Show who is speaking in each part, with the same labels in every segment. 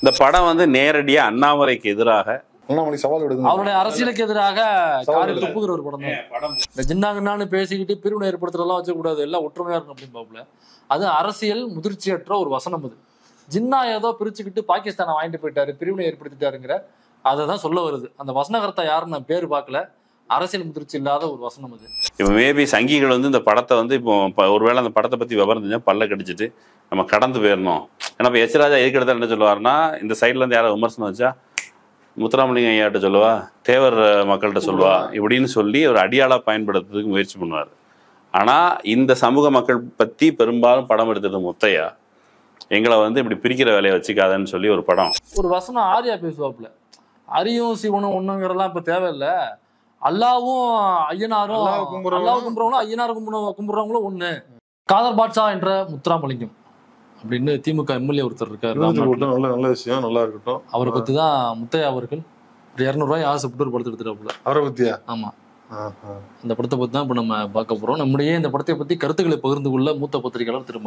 Speaker 1: இந்த படம் வந்து நேரடியா அண்ணாமலைக்கு எதிராக
Speaker 2: அண்ணாமலை சவால் விடுது,
Speaker 3: அவருடைய அரசியலுக்கு எதிராக காரி துப்புகிற ஒரு படம் தான். இந்த ஜின்னாங்கன்னு பேசிக்கிட்டு பிரிவினை ஏற்படுத்துறதெல்லாம் வச்சக்கூடாது, எல்லாம் ஒற்றுமையா இருக்கும் அப்படின்னு பாப்புல. அது அரசியல் முதிர்ச்சியற்ற ஒரு வசனம். அது ஜின்னா ஏதோ பிரிச்சுக்கிட்டு பாகிஸ்தானை வாங்கிட்டு போயிட்டாரு, பிரிவினை ஏற்படுத்திட்டாருங்கிற அதை தான் சொல்ல வருது. அந்த வசனகர்த்தா யாருன்னு நான் பேர் பார்க்கல. அரசியல் முதிர்ச்சி இல்லாத ஒரு வசனம் அது.
Speaker 1: இப்போ மேபி சங்கிகள் வந்து இந்த படத்தை வந்து இப்போ ஒருவேளை அந்த படத்தை பத்தி விவரம் தெரிஞ்சா பல்ல கடிச்சிட்டு நம்ம கடந்து போயிடணும். ஏன்னா இப்போ எச்ராஜா எதுக்கு எடுத்தால் என்ன சொல்லுவாருன்னா, இந்த சைட்ல இருந்து யாராவது விமர்சனம் வச்சா முத்துராமலிங்கம் ஐயாட்ட சொல்லுவா, தேவர் மக்கள்கிட்ட சொல்லுவா இப்படின்னு சொல்லி ஒரு அடியாளா பயன்படுத்துறதுக்கு முயற்சி பண்ணுவார். ஆனா இந்த சமூக மக்கள் பத்தி பெரும்பாலும் படம் எடுத்தது முத்தையா, எங்களை வந்து இப்படி பிரிக்கிற வேலையை வச்சுக்காதன்னு சொல்லி ஒரு படம்.
Speaker 3: ஒரு வசனம் ஆர்யா பேசுவாப்புல, அரியும் சிவனும் ஒண்ணுங்கிறதெல்லாம் இப்ப தேவையில்லை, அல்லாவும் ஐயனாரும் அல்லாவும் கும்பிடுறவங்களும் ஐயனாரும் கும்பிடுறவங்களும் ஒண்ணு. காதர் பாட்ஷா என்ற முத்துராமலிங்கம் அப்படின்னு திமுக எம்எல்ஏ ஒருத்தர் இருக்காரு.
Speaker 2: நல்ல விஷயம், நல்லா இருக்கட்டும்.
Speaker 3: அவரை பத்தி தான் முத்தையா அவர்கள் ஒரு 200 ரூபாய் ஆசைப்பட்டு ஒரு படத்தை எடுத்துட்டாப்புல.
Speaker 2: அவரை பத்தியா? ஆமா.
Speaker 3: இந்த படத்தை பத்தி தான் இப்ப நம்ம பார்க்க போறோம். நம்முடைய இந்த படத்தை பத்தி கருத்துக்களை பகிர்ந்து கொள்ள மூத்த பத்திரிகையாளர் திரு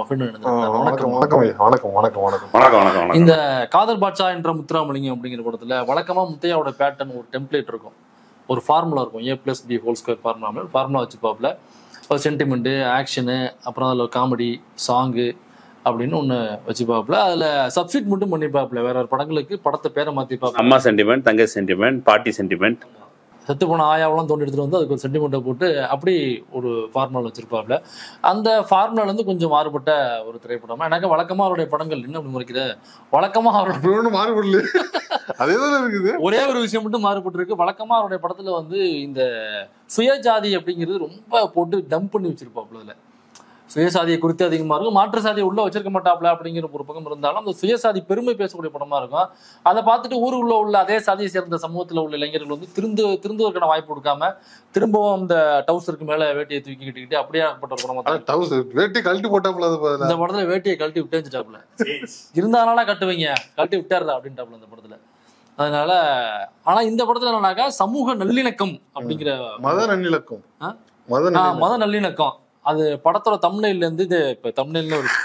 Speaker 3: மகிழ்நன். இந்த காதர் பாட்ஷா என்ற முத்துராமலிங்கம் அப்படிங்கிற படத்துல வழக்கமா முத்தையாவோட பேட்டர்ன் ஒரு டெம்ப்ளேட் இருக்கும், ஒரு ஃபார்முலா இருக்கும், A+B² ஃபார்முலா வச்சுப்பாப்புல. ஒரு சென்டிமெண்ட், ஆக்ஷனு, அப்புறம் அதில் காமெடி, சாங்கு அப்படின்னு ஒன்று வச்சுப்பாப்புல. அதில் சப்ஸ்டிட் மட்டும் பண்ணிப்பாப்புல. வேற ஒரு படங்களுக்கு படத்தை பேரை மாற்றிப்பாப்புல.
Speaker 1: அம்மா சென்டிமெண்ட், தங்கை சென்டிமெண்ட், பாட்டி சென்டிமெண்ட்,
Speaker 3: செத்து போன ஆயாவெல்லாம் தோண்டி எடுத்துட்டு வந்து அதுக்கு ஒரு சென்டிமெண்ட்டை போட்டு அப்படி ஒரு ஃபார்முலா வச்சிருப்பாப்புல. அந்த ஃபார்முலாலேருந்து கொஞ்சம் மாறுபட்ட ஒரு திரைப்படம். எனக்கு வழக்கமாக அவருடைய படங்கள் என்ன அப்படி முறைக்கிற வழக்கமாக அவரோட மாறுபடல,
Speaker 2: அதேதான் இருக்குது.
Speaker 3: ஒரே ஒரு விஷயம் மட்டும் மாறுபட்டு இருக்கு. வழக்கமா அவருடைய படத்துல வந்து இந்த சுயஜாதி அப்படிங்கிறது ரொம்ப போட்டு டம்ப் பண்ணி வச்சிருப்பாப்புல. அதுல சுயசாதியை குறித்து அதிகமா இருக்கும், மாற்று சாதியை உள்ள வச்சிருக்க மாட்டாப்ல அப்படிங்கிற ஒரு பக்கம் இருந்தாலும் அந்த சுயசாதி பெருமை பேசக்கூடிய படமா இருக்கும். அதை பார்த்துட்டு ஊருக்குள்ள உள்ள அதே சாதியை சேர்ந்த சமூகத்துல உள்ள இளைஞர்கள் வந்து திருந்துவதற்கான வாய்ப்பு கொடுக்காம திரும்பவும் இந்த டவுசருக்கு மேல வேட்டியை தூக்கி கட்டிக்கிட்டு அப்படியேப்பட்ட ஒரு படமா.
Speaker 2: வேட்டி கழட்டி போட்டாப்புல
Speaker 3: இந்த படத்துல வேட்டியை கழட்டி விட்டேஞ்சிட்டாப்புல. இருந்தாலும் கட்டுவீங்க, கழட்டி விட்டாரு அப்படின்ட்டாப்புல இந்த படத்துல. அதனால ஆனா இந்த படத்துல என்னன்னாக்கா சமூக நல்லிணக்கம் அப்படிங்கிற
Speaker 2: மத நல்லிணக்கம்,
Speaker 3: மத நல்லிணக்கம் அது படத்தோட தம்ப்நெயில்ல இருந்து இது இப்ப தம்ப்நெயில்னு ஒரு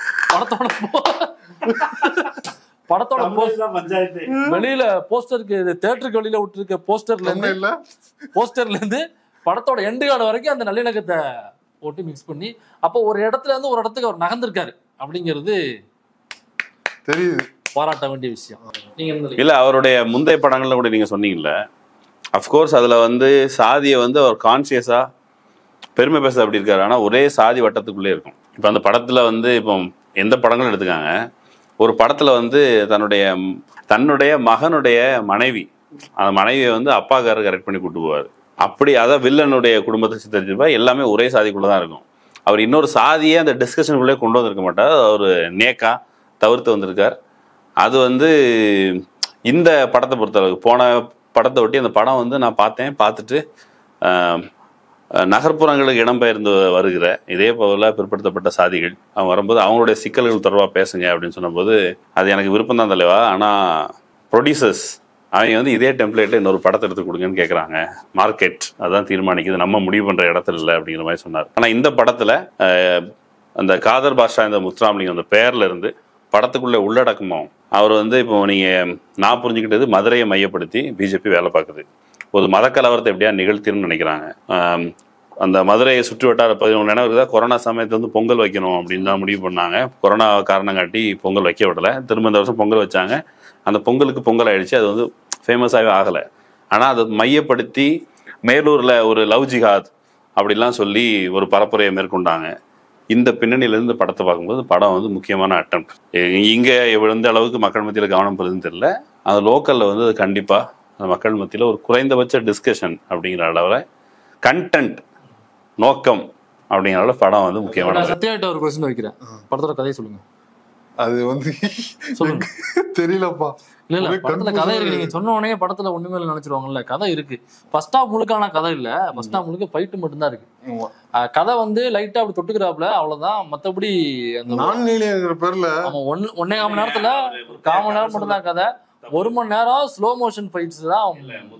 Speaker 3: படத்தோட வெளியில போஸ்டருக்கு தியேட்டருக்கு வெளியில விட்டுருக்க போஸ்டர்ல இருந்து படத்தோட எண்டு கார்டு வரைக்கும் அந்த நல்லிணக்கத்தை போட்டு மிக்ஸ் பண்ணி அப்போ ஒரு இடத்துல இருந்து ஒரு இடத்துக்கு அவர் நகர்ந்திருக்காரு அப்படிங்கிறது
Speaker 2: தெரியுது,
Speaker 3: பாராட்ட வேண்டிய விஷயம். நீங்க
Speaker 1: இல்ல அவருடைய முந்தைய படங்கள்ல கூட நீங்க சொன்னீங்கல்ல, அஃப்கோர்ஸ் அதுல வந்து சாதியை வந்து அவர் கான்சியஸா பெருமை பேச அப்படி இருக்காரு. ஆனா ஒரே சாதி வட்டத்துக்குள்ளே இருக்கும். இப்ப அந்த படத்துல வந்து இப்போ எந்த படங்களும் எடுத்துக்காங்க, ஒரு படத்துல வந்து தன்னுடைய மகனுடைய மனைவி, அந்த மனைவியை வந்து அப்பாக்காரர் கரெக்ட் பண்ணி கூட்டு போவார். அப்படி அதான் வில்லனுடைய குடும்பத்தை சித்தரிச்சிருப்பா, எல்லாமே ஒரே சாதிக்குள்ளதான் இருக்கும். அவர் இன்னொரு சாதியே அந்த டிஸ்கஷனுக்குள்ளே கொண்டு வந்திருக்க மாட்டார், அவர் நேக்கா தவிர்த்து வந்திருக்கார். அது வந்து இந்த படத்தை பொறுத்தளவுக்கு போன படத்தை ஒட்டி அந்த படம் வந்து நான் பார்த்துட்டு நகர்ப்புறங்களுக்கு இடம்பெயர்ந்து வருகிற இதே போல பிற்படுத்தப்பட்ட சாதிகள் அவங்க வரும்போது அவங்களுடைய சிக்கல்கள் தொடர்பாக பேசுங்க அப்படின்னு சொன்னபோது அது எனக்கு விருப்பம் தான் தலைவா. ஆனால் ப்ரொடியூசர்ஸ் அவங்க வந்து இதே டெம்ப்ளேட்டில் இன்னொரு படத்தை எடுத்து கொடுங்கன்னு கேட்குறாங்க. மார்க்கெட் அதான் தீர்மானிக்குது, நம்ம முடிவு பண்ணுற இடத்துல இல்லை அப்படிங்கிற மாதிரி சொன்னார். ஆனால் இந்த படத்தில் அந்த காதர் பாஷா இந்த முத்துராமலிங்கம் அந்த பேரில் இருந்து படத்துக்குள்ளே உள்ளடக்கமும் அவர் வந்து இப்போ நீங்கள் நான் புரிஞ்சுக்கிட்டது மதுரையை மையப்படுத்தி பிஜேபி வேலை பார்க்குது. ஒரு மத கலவரத்தை எப்படியா நிகழ்த்தின்னு நினைக்கிறாங்க. அந்த மதுரையை சுற்று வட்டார 11 நினைவு தான் கொரோனா சமயத்தை வந்து பொங்கல் வைக்கணும் அப்படின்னு தான் முடிவு பண்ணாங்க. கொரோனா காரணம் காட்டி பொங்கல் வைக்க விடலை, திரும்ப இந்த வருஷம் பொங்கல் வச்சாங்க. அந்த பொங்கலுக்கு பொங்கல் ஆயிடுச்சு, அது வந்து ஃபேமஸாகவே ஆகலை. ஆனால் அதை மையப்படுத்தி மேலூரில் ஒரு லவ் ஜிஹாத் அப்படிலாம் சொல்லி ஒரு பரப்புரையை மேற்கொண்டாங்க. இந்த பின்னணியிலேருந்து படத்தை பார்க்கும்போது படம் வந்து முக்கியமான அட்டம். இங்கே எந்த அளவுக்கு மக்கள் மத்தியில் கவனம் பெறுதுன்னு தெரியல, அது லோக்கலில் வந்து அது கண்டிப்பாக அந்த மக்கள் மத்தியில் ஒரு குறைந்தபட்ச டிஸ்கஷன் அப்படிங்கிற அளவில் கண்டென்ட் நோக்கம் அப்படிங்கிற அளவில் படம் வந்து முக்கியமான.
Speaker 3: சத்யாட்ட ஒரு கொஸ்டின் வைக்கிறேன், படத்தோட கதையை சொல்லுங்க.
Speaker 2: அது வந்து சொல்லுங்க தெரியலப்பா.
Speaker 3: இல்ல படத்துல கதை இருக்கு, நீங்க சொன்ன உடனே படத்துல ஒண்ணுமே நினைச்சிருவாங்கல்ல, கதை இருக்கு. ஃபர்ஸ்ட் ஹாஃப் முழுக்கான கதை இல்ல, ஃபர்ஸ்ட் ஹாஃப் முழுக்க ஃபைட் மட்டும் தான் இருக்கு. கதை வந்து லைட்டா அப்படி தொட்டுக்கிறாப்ல, அவ்வளவுதான். மத்தபடி அந்த
Speaker 2: பேர்ல
Speaker 3: 1.5 மணி நேரத்துல 1/4 மணி நேரம் மட்டும் தான் கதை. 1 மணி நேரம் ஸ்லோ மோஷன் ஃபைட்ஸ் தான்.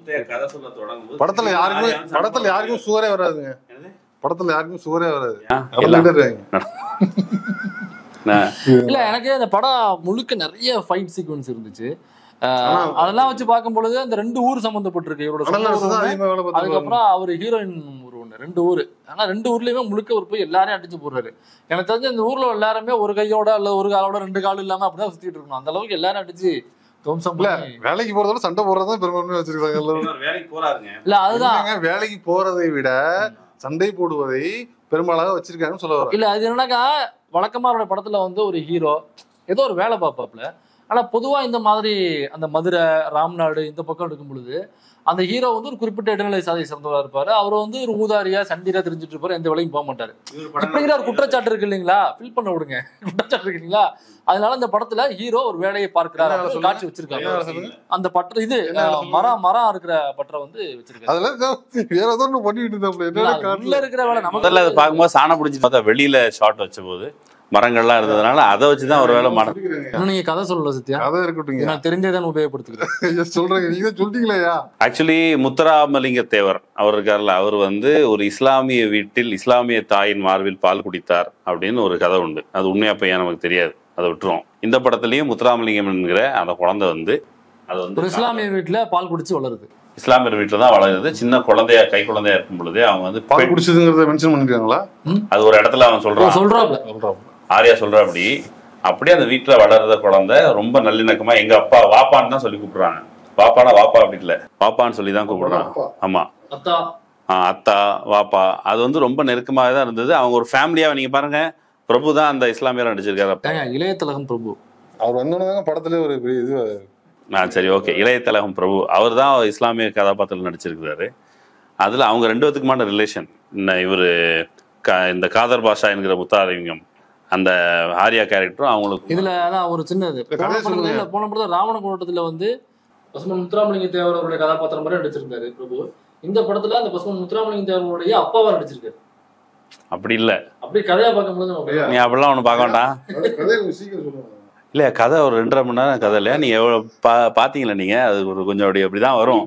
Speaker 2: படத்துல யாருக்கும் சுவரே வராதுங்க. படத்துல யாருக்கும் சுவரே வராது.
Speaker 3: இல்ல எனக்கே அந்த படம் முழுக்க நிறைய ஃபைட் சீக்வன்ஸ் இருந்துச்சு. அதெல்லாம் வச்சு பார்க்கும் பொழுது அந்த 2 ஊர் சம்பந்தப்பட்டிருக்கு இவரோட. அதுக்கப்புறம் அவர் ஹீரோயின் ஒரு ஒண்ணு 2 ஊர். ஆனா 2 ஊர்லயுமே முழுக்க ஒரு போய் எல்லாரையும் அடிச்சு போடுறாரு. எனக்கு தெரிஞ்ச இந்த ஊர்ல எல்லாருமே ஒரு கையோட இல்ல ஒரு காலோட 2 காலும் இல்லாம அப்படிதான் சுத்திட்டு இருக்கணும். அந்த அளவுக்கு எல்லாரும் அடிச்சு
Speaker 2: வேலைக்கு போறதோட சண்டை போடுறதா பெரும்பான்மை வச்சிருக்காங்க.
Speaker 1: வேலைக்கு போறாருங்க.
Speaker 3: இல்ல அதுதான்
Speaker 2: வேலைக்கு போறதை விட சண்டை போடுவதை பெரும்பாலாக வச்சிருக்காங்கன்னு சொல்ல வர.
Speaker 3: இல்ல அது என்னன்னாக்கா வழக்கமா அவரோட படத்துல வந்து ஒரு ஹீரோ ஏதோ ஒரு வேலை பார்ப்பாப்ல. ஆனா பொதுவா இந்த மாதிரி அந்த மதுரை ராம்நாடு இந்த பக்கம் எடுக்கும் பொழுது அந்த ஹீரோ வந்து ஒரு குறிப்பிட்ட இடைநிலை சாதியை சேர்ந்தவரா இருப்பாரு. அவர் வந்து ஒரு ஊதாரியா சண்டியா தெரிஞ்சுட்டு இருப்பாரு, எந்த வேலையும் போக மாட்டாரு. இப்படிங்கிற ஒரு குற்றச்சாட்டு இருக்கு இல்லைங்களா, ஃபில் பண்ண விடுங்க, குற்றச்சாட்டு இருக்கு இல்லைங்களா. அதனால அந்த படத்துல ஹீரோ ஒரு வேலையை பார்க்கிறாரு, காட்சி வச்சிருக்காரு. அந்த பற்ற இது மரம் இருக்கிற பற்ற வந்து வச்சிருக்காரு. உள்ள இருக்கிற வேலை
Speaker 1: முதல்ல அதை பார்க்கும்போது சாணம் பிடிச்சி பார்த்தா வெளியில ஷாட் வச்ச போது மரங்கள்லாம் இருந்ததுனால அதை வச்சுதான் ஒரு வேலை மரம்.
Speaker 3: நீங்க கதை சொல்லல சத்யா,
Speaker 2: கதை இருக்கட்டும்,
Speaker 3: நான் தெரிஞ்சதான் உபயோகப்படுத்துக்கிறேன்
Speaker 2: சொல்றேன். நீங்க சொல்லிட்டீங்களா?
Speaker 1: ஆக்சுவலி முத்துராமலிங்க தேவர் அவர் இருக்கார்ல, அவர் வந்து ஒரு இஸ்லாமிய வீட்டில் இஸ்லாமிய தாயின் மார்பில் பால் குடித்தார் அப்படின்னு ஒரு கதை உண்டு. அது உண்மையா பையன் நமக்கு தெரியாது, அதை விட்டுருவோம். இந்த படத்துலயும் முத்துராமலிங்கம் என்கிற அந்த குழந்தை வந்து அது வந்து
Speaker 3: ஒரு இஸ்லாமிய வீட்டுல பால் குடிச்சு வளருது.
Speaker 1: இஸ்லாமியர் வீட்டுல தான் வளருது. சின்ன குழந்தையா கை குழந்தையா இருக்கும் பொழுதே அவங்க வந்து
Speaker 2: பால் குடிச்சதுங்கிறத மென்ஷன் பண்ணிருக்காங்களா?
Speaker 1: அது ஒரு இடத்துல அவன் சொல்றான், ஆர்யா சொல்ற அப்படியே அந்த வீட்டுல வளர்ற குழந்தை ரொம்ப நல்லிணக்கமா எங்க அப்பா வாப்பான்னு தான் சொல்லி கூப்பிடுறாங்க. வாப்பானா வாப்பா அப்படி இல்ல, வாப்பான்னு சொல்லி தான் கூப்பிடுறாங்க. ஆமா, அத்தா வாப்பா. அது வந்து ரொம்ப நெருக்கமாக தான் இருந்தது. அவங்க ஒரு ஃபேமிலியா. நீங்க பாருங்க, பிரபு தான் அந்த இஸ்லாமியர் நடிச்சிருக்காரு.
Speaker 3: இளைய திலகம் பிரபு
Speaker 2: அவர் வந்தோன்னு படத்துல ஒரு இது.
Speaker 1: சரி, ஓகே. இளைய திலகம் பிரபு அவர் தான் இஸ்லாமிய கதாபாத்திரம் நடிச்சிருக்கிறாரு. அதுல அவங்க 2 பேத்துக்குமான ரிலேஷன். இவரு இந்த காதர் பாஷா என்கிற முத்தாரலிங்கம் அந்த ஆர்யா கேரக்டரும் அவங்களுக்கு
Speaker 3: இதுல அதான் ஒரு சின்னது போன படத்துல ராவண கோட்டத்துல வந்து பசுமன் முத்துராமலிங்க தேவர் அவருடைய கதாபாத்திரம் மாதிரி நடிச்சிருக்காரு பிரபு. இந்த படத்துல அந்த பசுமன் முத்துராமலிங்க தேவருடைய அப்பாவா நடிச்சிருக்காரு.
Speaker 1: அப்படி இல்ல,
Speaker 3: அப்படி கதையா பார்க்கும்போது
Speaker 1: நீ அப்படிலாம் ஒண்ணு பார்க்க வேண்டாம். இல்ல, கதை ஒரு 2.5 மணி நேரம் கதை இல்லையா? நீங்க எவ்வளவு பாத்தீங்களா? நீங்க அது ஒரு கொஞ்சம் அப்படிதான் வரும்.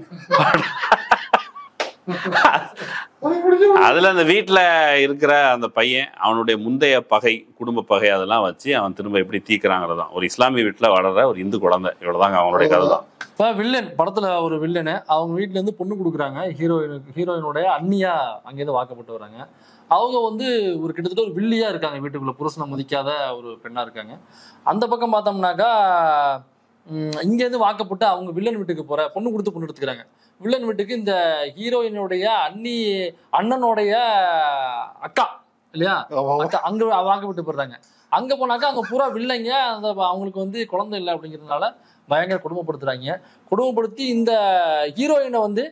Speaker 1: அதுல அந்த வீட்டுல இருக்கிற அந்த பையன் அவனுடைய முந்தைய பகை, குடும்ப பகை, அதெல்லாம் வச்சு அவன் திரும்ப எப்படி தீக்குறாங்கிறதான். ஒரு இஸ்லாமிய வீட்டுல வளர்ற ஒரு இந்து குழந்தை, இவ்வளவுதாங்க அவனுடைய கதை தான்.
Speaker 3: இப்ப வில்லன் படத்துல ஒரு வில்லனு அவங்க வீட்டுல இருந்து பொண்ணு கொடுக்குறாங்க. ஹீரோயினுடைய அண்ணியா அங்கேருந்து வாக்கப்பட்டு வராங்க. அவங்க வந்து ஒரு கிட்டத்தட்ட ஒரு வில்லியா இருக்காங்க, வீட்டுக்குள்ள புருஷனை மதிக்காத ஒரு பெண்ணா இருக்காங்க. அந்த பக்கம் பார்த்தோம்னாக்கா இங்கேருந்து வாக்கப்பட்டு அவங்க வில்லன் வீட்டுக்கு போற பொண்ணு கொடுத்து பொண்ணு எடுத்துக்கிறாங்க. வில்லன் வீட்டுக்கு இந்த ஹீரோயினுடைய அண்ணனுடைய அக்கா இல்லையா, அக்கா அங்க வாக்கப்பட்டு போடுறாங்க. அங்க போனாக்கா அங்க பூரா வில்லைங்க. அந்த அவங்களுக்கு வந்து குழந்தை இல்லை அப்படிங்கிறதுனால பயங்கர கொடுமைப்படுத்துறாங்க. கொடுமைப்படுத்தி இந்த ஹீரோயினை வந்து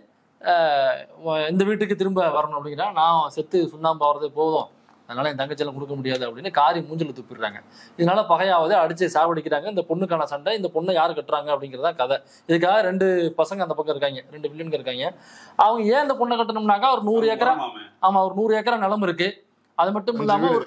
Speaker 3: இந்த வீட்டுக்கு திரும்ப வரணும் அப்படிங்கிறா. நான் செத்து சுண்ணாம்பு ஆகிறதே போதும், அதனால என் தங்கச்சியெல்லாம் கொடுக்க முடியாது அப்படின்னு காரி மூஞ்சில துப்பிடுறாங்க. இதனால பகையாவது அடிச்சு சாவடிக்கிறாங்க. இந்த பொண்ணுக்கான சண்டை, இந்த பொண்ணை யாரு கட்டுறாங்க அப்படிங்கிறதா கதை. இதுக்காக 2 பசங்க அந்த பக்கம் இருக்காங்க, 2 வில்லன்கள் இருக்காங்க. அவங்க ஏன் இந்த பொண்ணை கட்டணும்னாக்கா ஒரு 100 ஏக்கரா, ஆமா ஒரு 100 ஏக்கரா நிலம் இருக்கு. அது மட்டும் இல்லாம ஒரு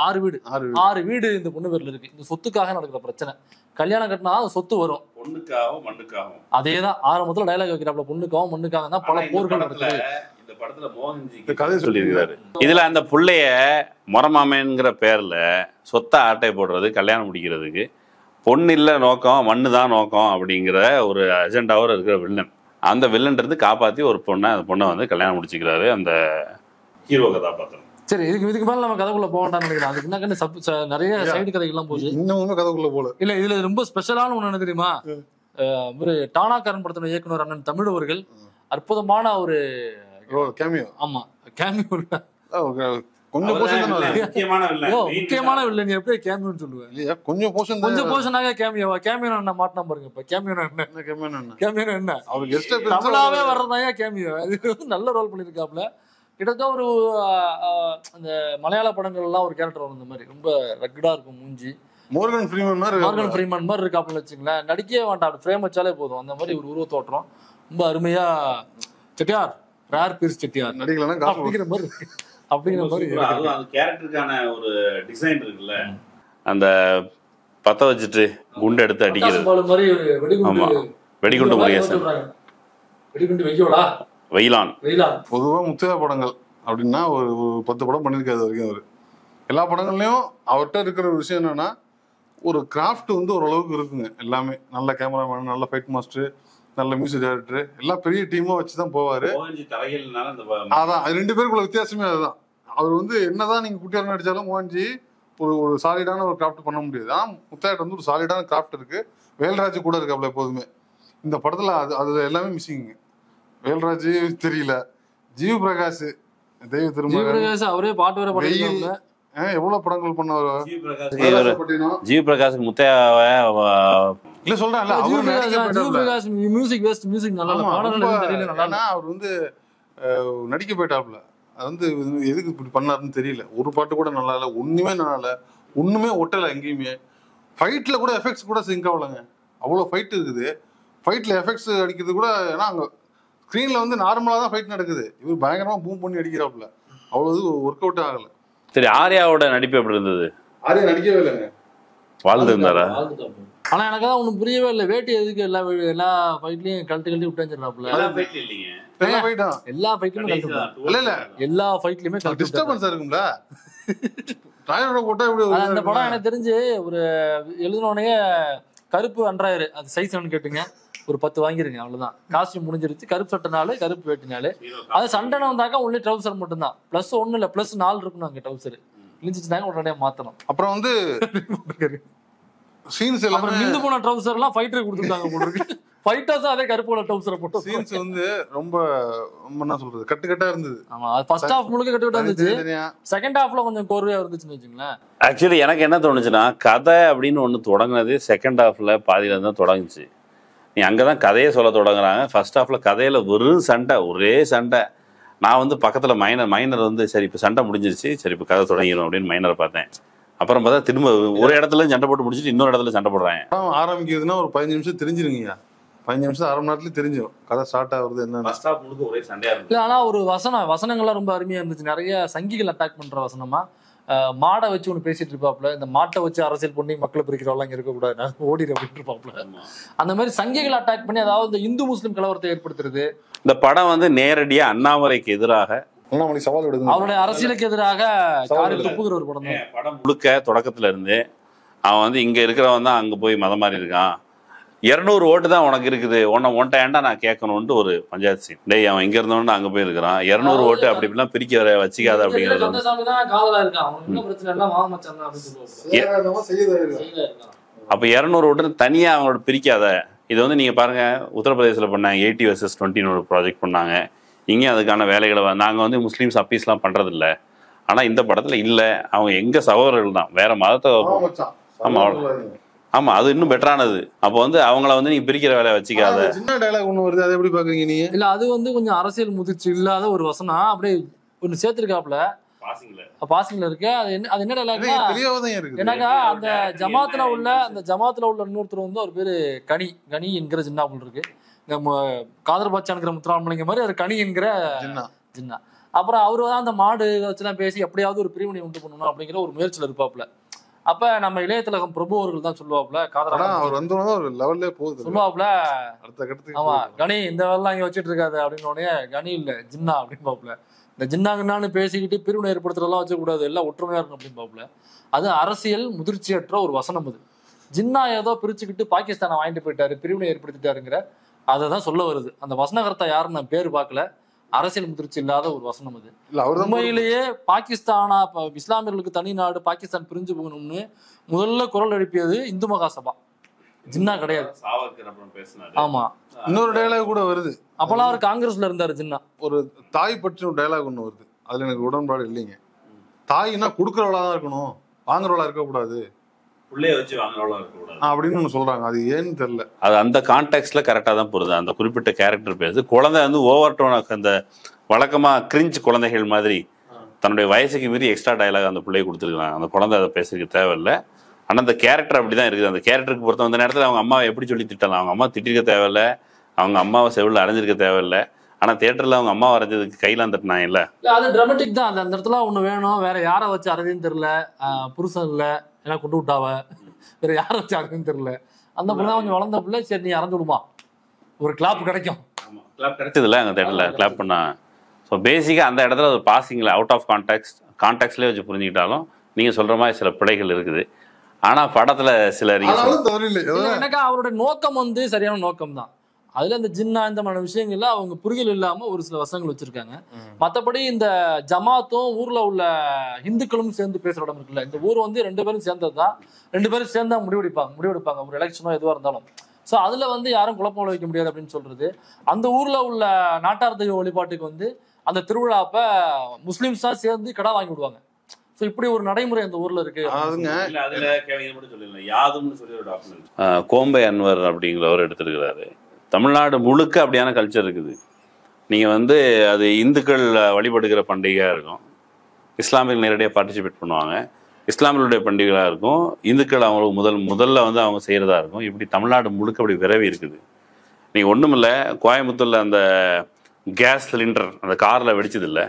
Speaker 3: 6 வீடு இந்த பொண்ணு பேர்ல இருக்கு. இந்த சொத்துக்காக நடக்கிற பிரச்சனை. கல்யாணம் கட்டினா சொத்து வரும்,
Speaker 1: பொண்ணுக்காகவும் மண்ணுக்காகவும்.
Speaker 3: அதேதான் ஆரம்பத்துல டைலாக் வைக்கிறாப்ல, பொண்ணுக்காகவும் மண்ணுக்காக தான் பல போர்கள் நடக்குது.
Speaker 1: இந்த படத்துல மோகன்ஜி கதை சொல்லியிருக்கிறாரு. இதுல அந்த புள்ளைய மொரமாமேங்கிற பேர்ல சொத்தை ஆட்டை போடுறது, கல்யாணம் முடிக்கிறதுக்கு பொண்ணு இல்ல நோக்கம், மண்ணு தான் நோக்கம் அப்படிங்கிற ஒரு அஜெண்டாவோட இருக்கிற வில்லன். அந்த வில்லன் இருந்து காப்பாத்தி ஒரு பொண்ணை, அந்த பொண்ணை வந்து கல்யாணம் முடிச்சுக்கிறாரு அந்த ஹீரோ கதாபாத்திரம்.
Speaker 3: சரி, இதுக்கு மேல நம்ம கதைக்குள்ள போக வேண்டாம்னு நினைக்கிறேன். அதுக்கு என்ன நிறைய சைடு கதைகள்லாம் போகுது.
Speaker 2: இன்னும் கதைக்குள்ள போல இல்ல.
Speaker 3: இதுல ரொம்ப ஸ்பெஷலான ஒண்ணு என்ன தெரியுமா, ஒரு டானாக்காரன் படத்துல இயக்குனர் அண்ணன் தமிழ் அவர்கள் அற்புதமான ஒரு
Speaker 2: கேமியோ.
Speaker 3: ஆமா கேமியோ,
Speaker 2: கொஞ்சம்
Speaker 3: முக்கியமான வில்லன். எப்படி கேமியோன்னு சொல்லுவேன்? கொஞ்சம் போர்ஷனாக கேமியோவா? கேமியோ என்ன மாட்டினா பாருங்க. இப்ப கேமியோ என்ன அவருக்கு தமிழாவே வர்றதாயா கேமியோ. அது நல்ல ரோல் பண்ணிருக்காப்ல. கிட்டத்தட்ட ஒரு அந்த மலையாள படங்கள் எல்லாம் ஒரு கேரக்டர் வரும் இந்த மாதிரி, ரொம்ப ரக்கடா இருக்கும் மூஞ்சி.
Speaker 2: மோர்கன் ஃப்ரீமன்
Speaker 3: மாதிரி இருக்காப்புன்னு வச்சுங்களேன். நடிக்கவே வேண்டாம், ஃப்ரேம் வச்சாலே போதும். அந்த மாதிரி ஒரு உருவத்தோற்றம் ரொம்ப அருமையா. செட்டியார், ரேர் பீஸ் செட்டியார் நடிக்கலாம் அப்படிங்கிற மாதிரி
Speaker 1: கேரக்டருக்கான ஒரு டிசைன் இருக்குல்ல. அந்த பத்த வச்சுட்டு குண்டு எடுத்து அடிக்கிறது. ஆமா, வெடிகுண்டு முருகேசன்,
Speaker 3: வெடிகுண்டு வையோடா
Speaker 1: வெயிலான்.
Speaker 2: பொதுவா முத்தையா படங்கள் அப்படின்னா ஒரு 10 படம் பண்ணிருக்காது வரைக்கும். அவரு எல்லா படங்கள்லயும் அவர்கிட்ட இருக்கிற ஒரு விஷயம் என்னன்னா ஒரு கிராஃப்ட் வந்து ஓரளவுக்கு இருக்குங்க. எல்லாமே நல்ல கேமராமேன், நல்ல ஃபைட் மாஸ்டர், நல்ல மியூசிக் டைரக்டர், எல்லாம் பெரிய டீமா வச்சுதான் போவாரு. அதான் அது 2 பேருக்குள்ள வித்தியாசமே அதுதான். அவர் வந்து என்னதான் நீங்க குட்டியார் நடிச்சாலும் மோகன்ஜி ஒரு சாலிடான ஒரு கிராஃப்ட் பண்ண முடியாது. முத்தாயிட்ட வந்து ஒரு சாலிடான கிராஃப்ட் இருக்கு. வேல்ராஜ் கூட இருக்காப்ல எப்போதுமே. இந்த படத்துல அது எல்லாமே மிஸ்ஸிங்க. வேல்ராஜ் தெரியல, ஜீவ் பிரகாஷ், தெய்வ திரும்ப
Speaker 3: அவரே பாட்டு வர பாட்டு
Speaker 2: எவ்வளவு படங்கள் பண்ணவர்.
Speaker 1: ஜீவ் பிரகாஷ் முத்தையாவை
Speaker 2: இல்ல சொல்றேன்ல,
Speaker 3: மியூசிக் வேஸ்ட், மியூசிக் நல்லா
Speaker 2: இல்ல. அவர் வந்து நடிக்க போயிட்டாப்ல. அது வந்து எதுக்கு இப்படி பண்ணாருன்னு தெரியல. ஒரு பாட்டு கூட நல்லா இல்ல, ஒண்ணுமே நல்லா இல்ல, ஒண்ணுமே ஒட்டல எங்கேயுமே. ஃபைட்ல கூட எஃபெக்ட்ஸ் கூட சிங்க் ஆகலங்க. அவ்வளவு ஃபைட் இருக்குது. ஃபைட்ல எஃபெக்ட்ஸ் அடிக்கிறது கூட, ஏன்னா அங்க ஸ்கிரீன்ல வந்து நார்மலா தான் ஃபைட் நடக்குது. இவர் பயங்கரமா பூம் பண்ணி அடிக்கிறாப்ல. அவ்வளவு ஒர்க் அவுட் ஆகல.
Speaker 1: சரி, ஆர்யாவோட நடிப்பு எப்படி இருந்தது?
Speaker 2: ஆர்யா நடிக்கவே இல்லைங்க,
Speaker 1: வாழ்ந்து இருந்தாரா?
Speaker 3: ஆனா எனக்கு தான் ஒண்ணு புரியவே இல்லை. வேட்டி எதுக்கு எல்லா ஃபைட்லயும் கழட்டி விட்டாஞ்சிடறாப்ல.
Speaker 2: எல்லா ஃபைட்லயுமே
Speaker 3: எல்லா ஃபைட்லயுமே
Speaker 2: டிஸ்டர்பன்ஸ் இருக்கும்ல.
Speaker 3: அந்த படம் எனக்கு தெரிஞ்சு ஒரு எழுதினோடனே கருப்பு அன்றாயிரு அது சைஸ் என்னன்னு கேட்டுங்க, ஒரு 10 வாங்கிருங்க, அவ்வளவுதான். காஸ்டியூம் முடிஞ்சிருச்சு. கருப்பு சட்டை கருப்பு வேட்டினாலே அது சண்டை வந்தாக்கா ஒன்லி ட்ரௌசர் மட்டும் தான். பிளஸ் 1 இல்ல பிளஸ் 4 இருக்கணும் அங்க ட்ரௌசர். இழிஞ்சிச்சுனாங்க உடனே மாத்தணும்.
Speaker 2: அப்புறம் வந்து சீன்ஸ் எல்லாம்
Speaker 3: மிந்து போன ட்ரௌசர் எல்லாம் ஃபைட்டர் கொடுத்துட்டாங்க போல இருக்கு. ஃபைட்டர்ஸ் அதே கருப்பு ட்ரௌசரை போட்டு
Speaker 2: சீன்ஸ் வந்து ரொம்ப என்ன சொல்றது, கட்டுக்கட்டா இருந்தது.
Speaker 3: ஆமா, ஃபர்ஸ்ட் ஹாஃப் முழுக்க கட்டுக்கட்டா இருந்துச்சு. செகண்ட் ஹாஃப்ல கொஞ்சம் கோர்வையா இருந்துச்சுன்னு வச்சுங்களேன்.
Speaker 1: ஆக்சுவலி எனக்கு என்ன தோணுச்சுன்னா, கதை அப்படின்னு ஒன்று தொடங்கினது செகண்ட் ஹாஃப்ல பாதியில தான் தொடங்குச்சு. நீ அங்கதான் கதையை சொல்ல தொடங்குறாங்க. ஃபர்ஸ்ட் ஹாஃப்ல கதையில வெறும் சண்டை, ஒரே சண்டை. நான் வந்து பக்கத்துல மைனர் வந்து சரி இப்ப சண்டை முடிஞ்சிருச்சு, சரி இப்ப கதை தொடங்கிடும் அப்படின்னு மைனரை பார்த்தேன். அப்புறம் பார்த்தா திரும்ப ஒரு இடத்துல சண்டை போட்டு முடிச்சுட்டு இன்னொரு இடத்துல சண்டை போடுறாங்க.
Speaker 2: ஆரம்பிக்கிறதுனா ஒரு 15 நிமிஷம் தெரிஞ்சிருங்க. 15 நிமிஷம் அரை மணி நேரத்துல தெரிஞ்சிடும் கதை ஸ்டார்ட் ஆகுறது என்ன.
Speaker 1: ஒரே சண்டையா இருக்கு.
Speaker 3: இல்ல, ஆனா ஒரு வசனங்கள்லாம் ரொம்ப அருமையா இருந்துச்சு. நிறைய சங்கிகள் அட்டாக் பண்ற வசனமா. மாடை வச்சு ஒன்று பேசிட்டு இருப்பாப்புல, இந்த மாட்டை வச்சு அரசியல் பண்ணி மக்களை பிரிக்கிறவெல்லாம் இங்க இருக்கக்கூடாது, ஓடிடு அப்படின்னு இருப்பாப்புல. அந்த மாதிரி சங்கிகள் அட்டாக் பண்ணி, அதாவது இந்த இந்து முஸ்லிம் கலவரத்தை ஏற்படுத்துறது.
Speaker 1: இந்த படம் வந்து நேரடியா அண்ணாமலைக்கு எதிராக,
Speaker 2: அண்ணாமலை சவால் விடுது,
Speaker 3: அவருடைய அரசியலுக்கு எதிராக துப்புகிற ஒரு படம் தான்.
Speaker 1: படம் முழுக்க தொடக்கத்துல இருந்து அவன் வந்து இங்க இருக்கிறவன் தான் அங்க போய் மதம் மாறி இருக்கான். 200 ஓட்டு தான் உனக்கு இருக்குது, ஒன்ட்ட ஏன்டா நான் கேட்கணும்ட்டு ஒரு பஞ்சாயத்து சீன். டேய், அவன் இங்க இருந்தவன் அங்க போய் இருக்கிறான், 200 ஓட்டு அப்படி இப்படிலாம் பிரிக்க வச்சுக்காத அப்படிங்கிறது. அப்ப 200 ஓட்டு தனியா அவங்களோட பிரிக்காத. இது வந்து நீங்க பாருங்க, உத்தரப்பிரதேசத்துல பண்ணாங்க 80 vs 20 ஒரு ப்ராஜெக்ட் பண்ணாங்க. இங்கே அதுக்கான வேலைகளை நாங்கள் வந்து முஸ்லீம்ஸ் அப்பீஸ்லாம் பண்றது இல்லை. ஆனா இந்த படத்துல இல்ல, அவங்க எங்க சகோதரர்கள் தான், வேற மதத்தை. ஆமா ஆமா, அது இன்னும் பெட்டரானது. அப்போ வந்து அவங்கள வந்து நீங்க பிரிக்கிற வேலையை வச்சுக்காத.
Speaker 2: சின்ன டயலாக் ஒண்ணு வருது, அதை எப்படி பாக்குறீங்க நீங்க?
Speaker 3: இல்ல, அது வந்து கொஞ்சம் அரசியல் முதிர்ச்சி இல்லாத ஒரு வசனம். அப்படியே ஒண்ணு சேர்த்திருக்காப்ல, பாசிங்ல இருக்கு. அது என்ன டயலாக்னா, என்னக்கா அந்த ஜமாத்துல உள்ள இன்னொருத்தர் வந்து ஒரு பேரு கனி என்கிற ஜின்னாப்புல இருக்கு. காதர் பாட்சான்கிற முத்துராமலிங்கம் மாதிரி ஒரு கனி என்கிற ஜின்னா. அப்புறம் அவரு தான் அந்த மாடு வச்சுலாம் பேசி எப்படியாவது ஒரு பிரிவினை உண்டு பண்ணணும் அப்படிங்கிற ஒரு முயற்சியில இருப்பாப்ல. அப்ப நம்ம இளையதிலகம் பிரபு அவர்கள் தான் சொல்லுவாப்ல, சொல்லுவாப்ல, ஆமா கனி இந்த வேலை இங்க வச்சுட்டு இருக்காது அப்படின்னு உடனே, கனி இல்ல ஜின்னா அப்படின்னு பாப்புல. இந்த ஜின்னாங்கன்னு பேசிக்கிட்டு பிரிவினை ஏற்படுத்துறதெல்லாம் வச்சக்கூடாது, எல்லாம் ஒற்றுமையா இருக்கும் அப்படின்னு பாப்புல. அது அரசியல் முதிர்ச்சியற்ற ஒரு வசனம். அது ஜின்னா ஏதோ பிரிச்சுக்கிட்டு பாகிஸ்தானை வாங்கிட்டு போயிட்டாரு, பிரிவினை ஏற்படுத்திட்டாருங்கிற அதை தான் சொல்ல வருது. அந்த வசனகர்த்தா யாருன்னு நான் பேர் பார்க்கல. அரசியல் முதிர்ச்சி இல்லாத ஒரு வசனம் அது. உண்மையிலேயே பாகிஸ்தானா, இஸ்லாமியர்களுக்கு தனி நாடு, பாகிஸ்தான் பிரிஞ்சு போகணும்னு முதல்ல குரல் எழுப்பியது இந்து மகாசபா, ஜின்னா கிடையாது. ஆமா,
Speaker 2: இன்னொரு டயலாக் கூட வருது.
Speaker 3: அப்பெல்லாம் அவர் காங்கிரஸ்ல இருந்தாரு ஜின்னா. ஒரு
Speaker 2: தாய் பற்றி ஒரு டயலாக் ஒண்ணு வருது, அதுல எனக்கு உடன்பாடு இல்லைங்க. தாய்னா கொடுக்குறவளா தான் இருக்கணும், வாங்குறவளா இருக்கக்கூடாது, அப்படின்னு சொல்றாங்க. அது ஏன்னு தெரியல.
Speaker 1: அது அந்த கான்டெக்ட்ல கரெக்டா தான் போகுது. அந்த குறிப்பிட்ட கேரக்டர் பேசு குழந்தை வந்து ஓவர் டோன், அந்த வழக்கமா கிரிஞ்ச் குழந்தைகள் மாதிரி தன்னுடைய வயசுக்கு மீறி எக்ஸ்ட்ரா டயலாக் அந்த பிள்ளையை கொடுத்துருக்காங்க. அந்த குழந்தை அதை பேசுறதுக்கு தேவையில்லை. ஆனா அந்த கேரக்டர் அப்படிதான் இருக்குது. அந்த கேரக்டருக்கு பொறுத்த அந்த நேரத்தில் அவங்க அம்மாவை எப்படி சொல்லி திட்டலாம், அவங்க அம்மா திட்டிருக்க தேவையில்லை, அவங்க அம்மாவை செவிலில் அரைஞ்சிருக்க தேவையில்லை. ஆனா தியேட்டர்ல அவங்க அம்மா வரைஞ்சதுக்கு கையெல்லாம் தட்டினாங்க. இல்ல
Speaker 3: அது டிராமட்டிக் தான். அந்த இடத்துல ஒண்ணு வேணும், வேற யாரை வச்சு அரைஞ்சுன்னு தெரியல, புருஷன் இல்ல எல்லாம் கொண்டு விட்டாவ, வேற யாரை வச்சு அரைஞ்சுன்னு தெரியல. அந்த பிள்ளை கொஞ்சம் வளர்ந்த பிள்ளை, சரி நீ அரைஞ்சு விடுமா, ஒரு கிளாப் கிடைக்கும்.
Speaker 1: கிடைச்சதுல அங்கே தேட்டர்ல கிளாப் பண்ணா. ஸோ பேசிக்காக அந்த இடத்துல ஒரு பாசிங்கில் அவுட் ஆஃப் கான்டெக்ட்லேயே வச்சு புரிஞ்சுக்கிட்டாலும் நீங்கள் சொல்கிற மாதிரி சில பிழைகள் இருக்குது. ஆனால் படத்தில் சில
Speaker 3: எனக்கு அவருடைய நோக்கம் வந்து சரியான நோக்கம் தான். அதுல இந்த ஜின்னா இந்த மாதிரி விஷயங்கள்ல அவங்க புரிதல் இல்லாம ஒரு சில வசனங்கள் வச்சிருக்காங்க. மற்றபடி இந்த ஜமாத்தும் ஊர்ல உள்ள இந்துக்களும் சேர்ந்து பேசுற இடம் இருக்குல்ல, இந்த ஊர் வந்து 2 பேரும் சேர்ந்ததுதான். 2 பேரும் சேர்ந்தா முடிவெடுப்பாங்க ஒரு எலெக்ஷனோ எதுவாக இருந்தாலும். ஸோ அதுல வந்து யாரும் குழப்பம் வைக்க முடியாது அப்படின்னு சொல்றது. அந்த ஊர்ல உள்ள நாட்டார் தெய்வ வழிபாட்டுக்கு வந்து அந்த திருவிழாப்ப முஸ்லிம்ஸ் தான் சேர்ந்து கடை வாங்கி விடுவாங்க. ஸோ இப்படி ஒரு நடைமுறை அந்த ஊர்ல இருக்கு.
Speaker 1: கோம்பை அன்வர் அப்படிங்கிறவர் எடுத்திருக்கிறாரு. தமிழ்நாடு முழுக்க அப்படியான கல்ச்சர் இருக்குது. நீங்கள் வந்து அது இந்துக்கள் வழிபடுகிற பண்டிகையாக இருக்கும், இஸ்லாமியர்கள் நேரடியாக பார்ட்டிசிபேட் பண்ணுவாங்க, இஸ்லாமியர்களுடைய பண்டிகைகளாக இருக்கும், இந்துக்கள் அவங்களுக்கு முதல்ல வந்து அவங்க செய்கிறதா இருக்கும். இப்படி தமிழ்நாடு முழுக்க அப்படி விரவி இருக்குது. நீங்கள் ஒன்றும் இல்லை, கோயம்புத்தூரில் அந்த கேஸ் சிலிண்டர் அந்த காரில் வெடிச்சதில்லை,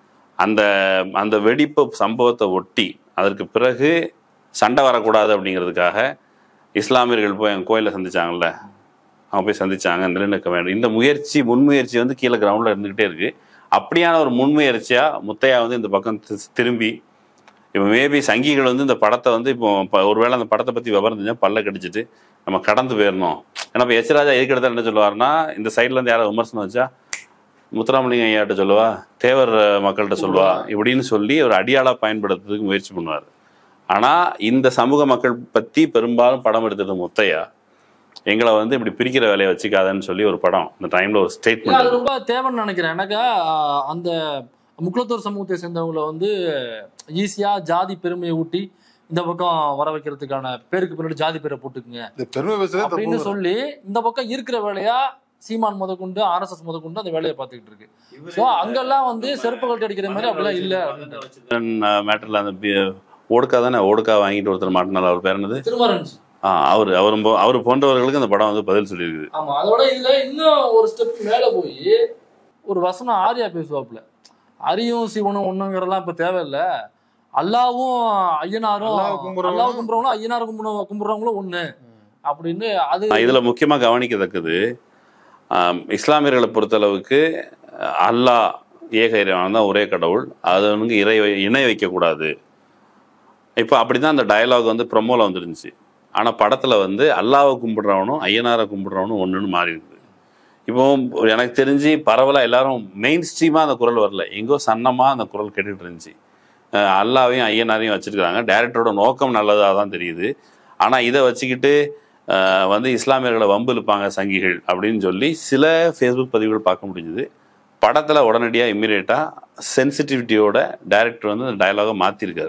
Speaker 1: அந்த வெடிப்பு சம்பவத்தை ஒட்டி அதற்கு பிறகு சண்டை வரக்கூடாது அப்படிங்கிறதுக்காக இஸ்லாமியர்கள் போய் எங்கள் கோயிலில் சந்திச்சாங்கல்ல, அவங்க போய் சந்திச்சாங்க, நிலநிற்க வேண்டும். இந்த முன்முயற்சி வந்து கீழே கிரவுண்டில் இருந்துக்கிட்டே இருக்குது. அப்படியான ஒரு முன்முயற்சியாக முத்தையா வந்து இந்த பக்கம் திரும்பி இப்போ மேபி சங்கிகள் வந்து இந்த படத்தை வந்து இப்போ ஒருவேளை அந்த படத்தை பற்றி விவரம் தெரிஞ்சால் பல்ல கடிச்சிட்டு நம்ம கடந்து போயிடணும். ஏன்னா இப்போ எச்ராஜா எதுக்கிட்ட என்ன சொல்லுவார்னா, இந்த சைட்லேருந்து யாராவது விமர்சனம் வச்சா முத்துராமலிங்கம் ஐயாட்ட சொல்லுவா, தேவர் மக்கள்கிட்ட சொல்லுவா, இப்படின்னு சொல்லி ஒரு அடியாளாக பயன்படுத்துறதுக்கு முயற்சி பண்ணுவார். ஆனால் இந்த சமூக மக்கள் பற்றி பெரும்பாலும் படம் எடுத்தது முத்தையா. எங்களை வந்து இப்படி பிரிக்கிற வேலையை வச்சுக்காதன்னு சொல்லி ஒரு படம் இந்த டைம்ல ஒரு ஸ்டேட்மெண்ட்.
Speaker 3: அது ரொம்ப தேவைன்னு நினைக்கிறேன். எனக்கு அந்த முக்குளத்தூர் சமூகத்தை சேர்ந்தவங்களை வந்து ஈஸியா ஜாதி பெருமையை ஊட்டி இந்த பக்கம் வர வைக்கிறதுக்கான பேருக்கு பின்னாடி ஜாதி பேரை போட்டுக்குங்க அப்படின்னு சொல்லி இந்த பக்கம் இருக்கிற வேலையா சீமான் முதற்கொண்டு RSS முதற்கொண்டு அந்த வேலையை பார்த்துக்கிட்டு இருக்கு. ஸோ அங்கெல்லாம் வந்து செருப்பு கட்டி அடிக்கிற மாதிரி அப்படிலாம் இல்லை.
Speaker 1: மேட்டர்ல அந்த ஓடுக்கா தானே, ஓடுக்கா வாங்கிட்டு ஒருத்தர் மாட்டினால அவர் பேர் என்னது,
Speaker 3: திருமாரன்ஸ்.
Speaker 1: அவர் போன்றவர்களுக்கு அந்த படம் வந்து பதில் சொல்லியிருக்குது.
Speaker 3: ஆமா, அதோட இதுல இன்னும் ஒரு ஸ்டெப் மேல போய் ஒரு வசனம் ஆர்யா பேசுவாப்புல, அரியும் சிவனும் ஒண்ணுங்கிறதெல்லாம் இப்ப தேவையில்லை, அல்லாவும் ஐயனாரும் அல்லாவும் கும்பிடுறவங்களும் ஐயனாரும் கும்பிடுறவங்களும் ஒண்ணு அப்படின்னு. அது
Speaker 1: இதுல முக்கியமா கவனிக்கத்தக்கது, இஸ்லாமியர்களை பொறுத்தளவுக்கு அல்லாஹ் ஏக இறைவன் தான், ஒரே கடவுள், அது வந்து இணை வைக்கக்கூடாது. இப்போ அப்படிதான் அந்த டயலாக் வந்து ப்ரொமோல வந்துருந்துச்சு. ஆனால் படத்தில் வந்து அல்லாவை கும்பிடுறவனும் ஐயனாரை கும்பிடுறவனும் ஒன்றுன்னு மாறி இருக்குது. இப்போ எனக்கு தெரிஞ்சு பரவலாக எல்லாரும் மெயின் ஸ்ட்ரீமாக அந்த குரல் வரல, எங்கோ சன்னமாக அந்த குரல் கேட்டுக்கிட்டு இருந்துச்சு. அல்லாவையும் ஐயனாரையும் வச்சுருக்காங்க. டைரக்டரோட நோக்கம் நல்லதாக தான் தெரியுது. ஆனால் இதை வச்சுக்கிட்டு வந்து இஸ்லாமியர்களை வம்பு இழுப்பாங்க சங்கிகள் அப்படின்னு சொல்லி சில ஃபேஸ்புக் பதிவுகள் பார்க்க முடிஞ்சுது. படத்தில் உடனடியாக இம்மீடியட்டாக சென்சிட்டிவிட்டியோட டைரக்டர் வந்து அந்த டயலாகை மாற்றிருக்காரு.